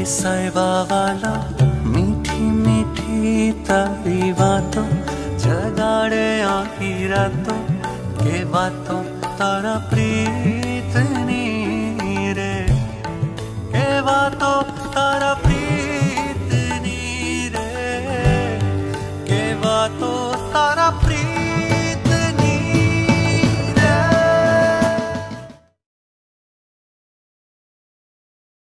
साहिबा वाला मीठी मीठी तारी बातों जगाड़े आखी रातों के बातों तारा प्रीत नी रे के बातों